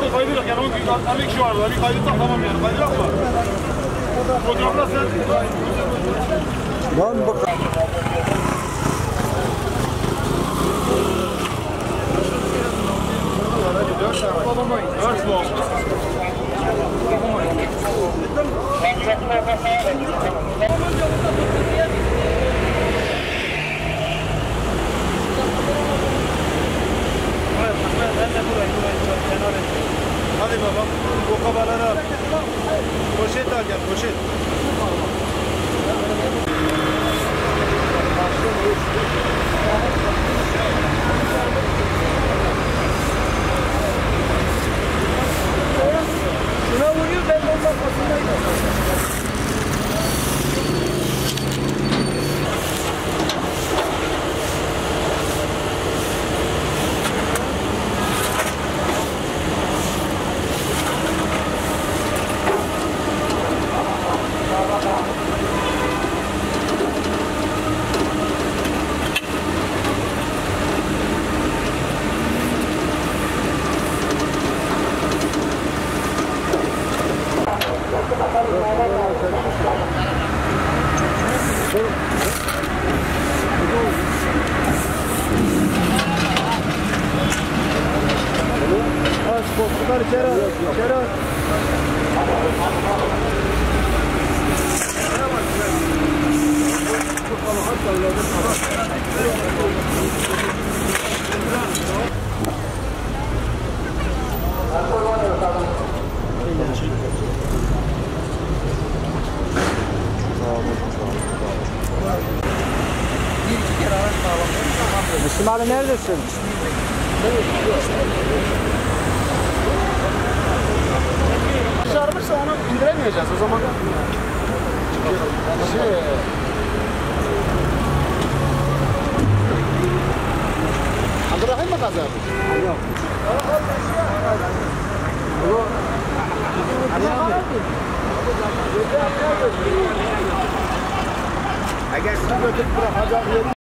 Abi kaydırak yani 50 kişi vardı. Bir kaydırak tamam yani. Kaydırak mı? Fotoğraflar sen. Lan bak. Dört mu? Hadi babam, o kabaları al. Poşet al gel, poşet. Şuna vuruyor, ben ondan kasındayım. Sporcular içeri al. İçeri al. Müslüm abi neredesin? Çarpırsa onu indiremeyeceğiz o zaman. Abdurrahim mi kazandı? Yok. Eğer sizi götürüp bırakacak